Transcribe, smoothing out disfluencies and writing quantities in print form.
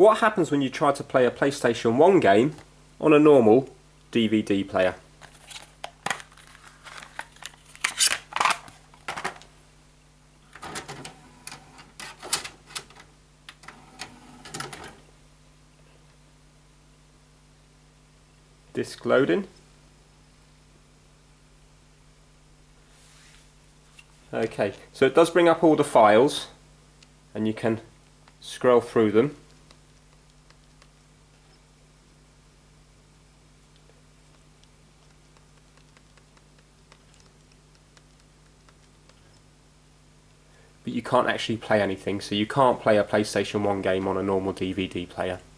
what happens when you try to play a PlayStation 1 game on a normal DVD player. Disc loading. Okay, so it does bring up all the files and you can scroll through them. But you can't actually play anything, so you can't play a PlayStation 1 game on a normal DVD player.